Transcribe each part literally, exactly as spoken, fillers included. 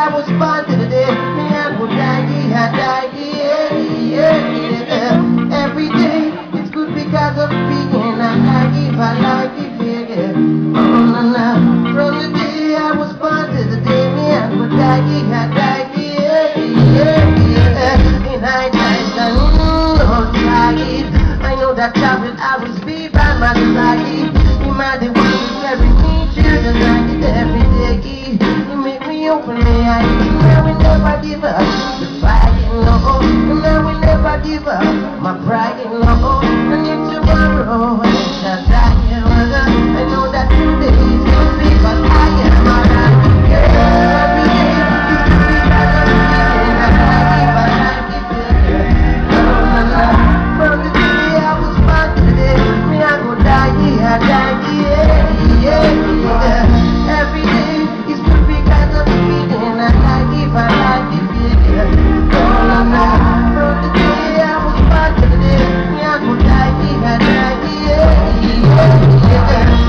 I was born to the day. Me I go die, I die, yeah, yeah, yeah. Every day it's good because of being I like it, I like it, yeah. Oh, no, no. From the day I was born to the day me I go die, I die, yeah, yeah, yeah. And I die, I know tired. I know that child I was be by my side. You might be one who's every me, children I get every day. You make me open my eyes. Now we never give up. The fighting no, and now we never give up. My pride in love, and if tomorrow I shall die, I know that today is gonna be, but I am alright. Yeah, every day is gonna be like a weekend. I like it, I like it, yeah. Oh, no, no. From the day I was born to the day, me I go die, I die, yeah, yeah, yeah. Every day is good because of the weekend. I like it, I like it, yeah. Oh, no, no. From the day I was born to the day, me I go die, I die, yeah, yeah, yeah.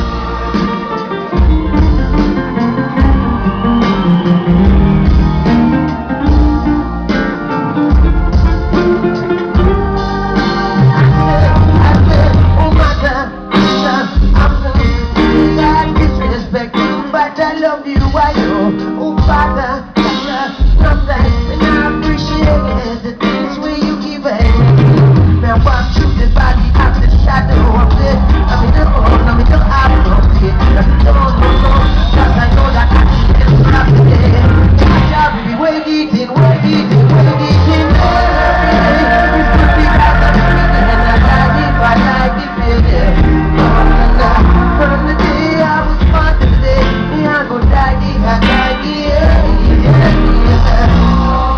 But I love you, I know. Oh, Father, sometimes when I appreciate the things where you give me. Now walk through the body of the shadow of it. I'm in the hole, I'm in the apple of it. No, no, no, cause I know that I can't stop it. I shall be waiting, waiting, waiting. Every day is good because of me. And I like it, I like it, yeah. Oh, no, no. From the day I was born to the day I go die, I die, yeah, yeah,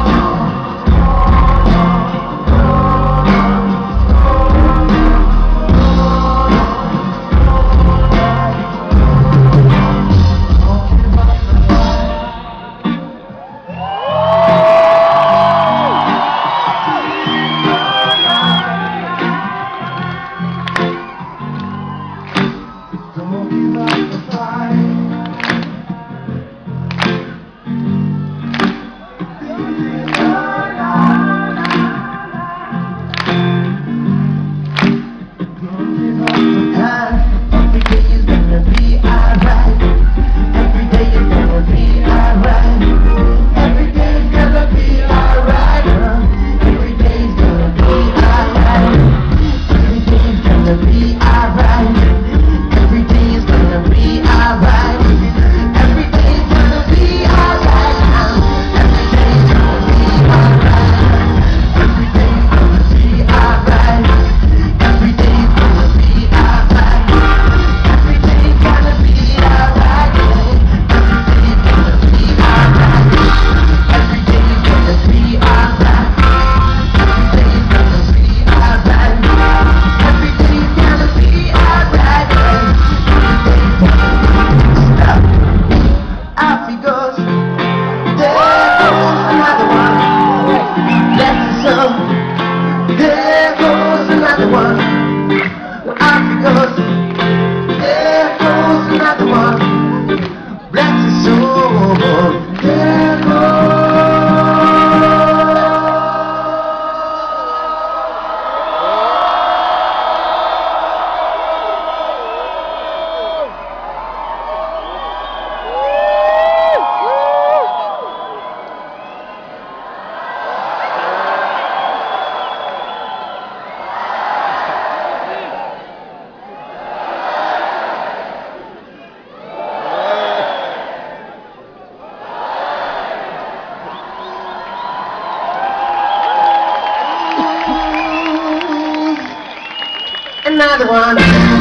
another one.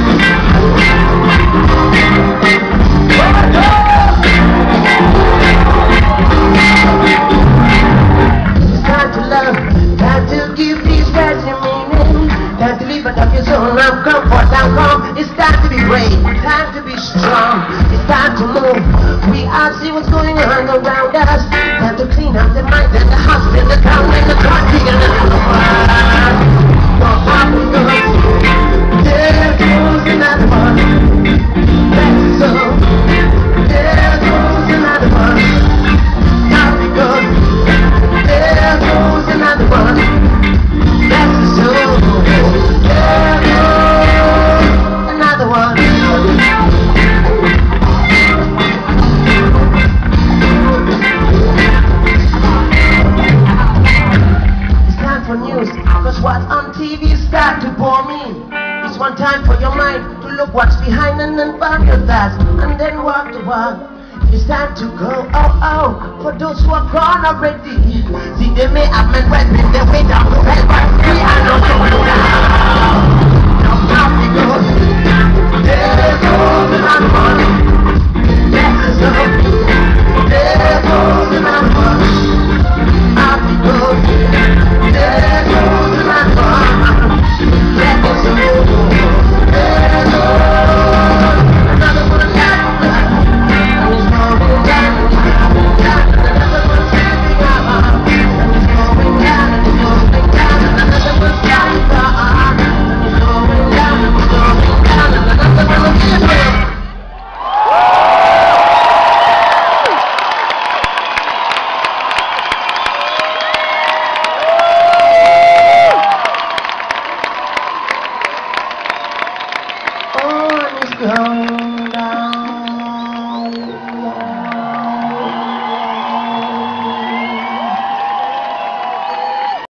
It's time to love, time to give these words a meaning, time to leave out of your zone of comfort and calm. It's time to be brave, time to be strong, it's time to move. We all see what's going on around us. Time to clean up the mind and the house and the town and the country and the world. There goes another one. That's so. There goes another one. How we running and burn your fast, and then walk to walk. It's time to go, oh, oh, for those who are gone already. See, they may have men wiping their way down the well, but we are not going down. Now, now we go. There goes the man money. Yes, so. There goes the man money. Out we go. There goes the man money. Let us go. There goes another one down. Oh,